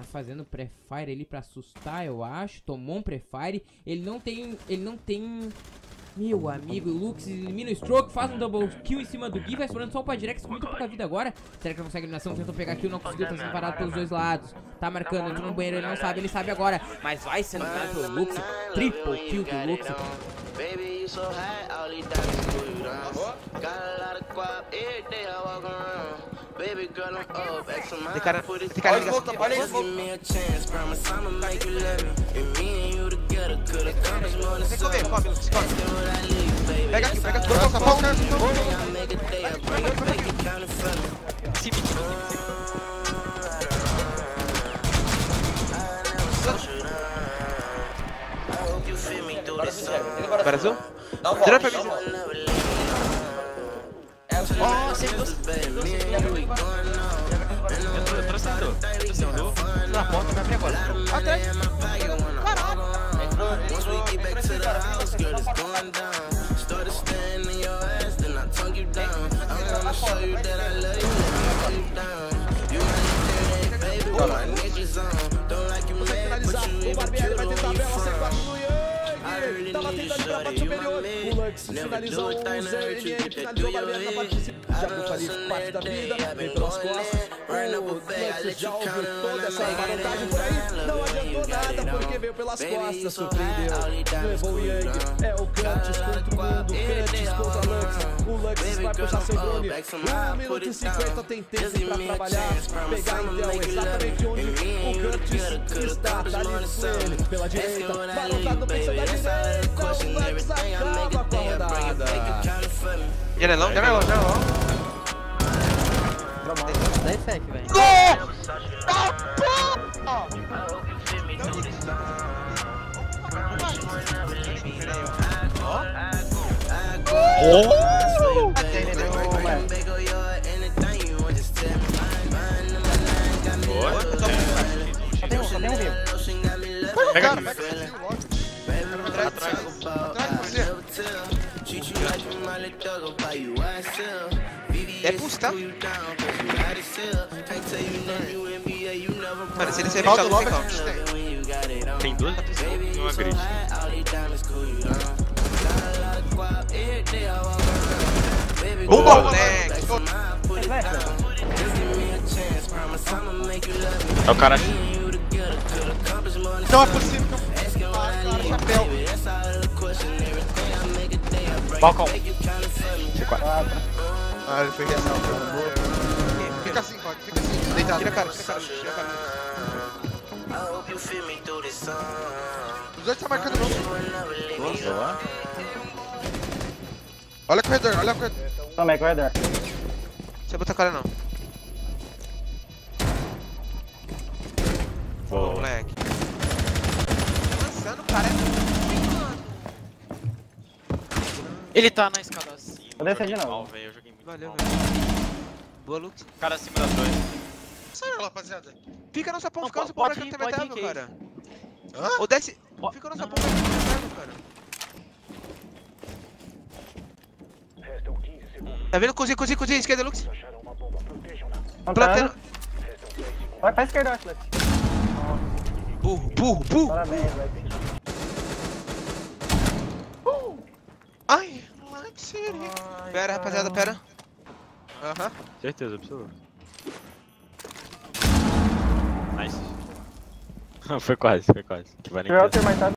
fazendo pré-fire ali pra assustar, eu acho. Tomou um pré-fire. Ele não tem... Meu amigo, o Lux elimina o Stroke, faz um double kill em cima do Gui, vai explorando só o Padirex com muito pouca vida agora. Será que ele consegue a eliminação? Tentou pegar kill, não conseguiu, tá sendo parado pelos dois lados. Tá marcando, entrou no banheiro, ele não sabe, ele sabe agora. Mas vai sendo eliminado pelo Lux, triple kill do Lux. Tem cara ligação. Olha aí, Tem que comer, come. Pega aqui, pega aqui. Para azul? Tira pra mim. Ó, sempre Eu trouxe na porta, vai abrir agora. Atrás. O Barbieri vai tentar a bela C4 no Yang. Tava tentando ir pra parte superior. O Lux finalizou o ZNN, finalizou o Barbieri na parte de cima. Já puxa ali parte da vida, vem pelas costas. O Lux já ouviu toda essa vantagem por aí. Não adiantou nada porque veio pelas costas, surpreendeu. Levou o Yang, é o Curtis contra o mundo, Curtis contra o Lux. O Lux vai puxar seu drone. 1 minuto e 50 tem tempo pra trabalhar. Pegar então exatamente onde o Curtis está. Tá ali com ele, pela direita. Barulhado no peito da direita. O Lux acaba com a rodada. Janelão. Dá sec, velho. Só tem um vivo. Pega Atrás de você. É pulse, tá? Mano, se ele ser fechado, tem count. Tem duas e uma grid. Boa, moleque! É o cara. Não é possível que eu... cara, chapéu. Balcão. Ah, ele foi reação. Fica assim, Rock. Fica assim. Deitado. Tira a cara. Os dois tá marcando não. Olha o corredor. Também, corredor. Você botar a cara não. Boa, moleque. Lançando, cara. Ele tá na escada acima. Vou descer de novo. Mal, velho. Eu joguei muito Valeu, mal. velho. Boa, Lux. Cara acima da torre. Saiu, rapaziada. Fica nossa ponta, Não, fica nossa ponta pode que ir, não pode tem ir, metável, que cara. Ou desce. Fica nossa ponta que não tem metável, cara. Tá vendo? Cozinha, esquerda, Lux. Platando. Vai pra esquerda, Atlas. Burro. Parabéns, Alex. Ai, Lux. Pera, rapaziada, pera. Aham. Certeza, absoluta. Nice. Foi quase. Que vai nem Se tiver o ter mais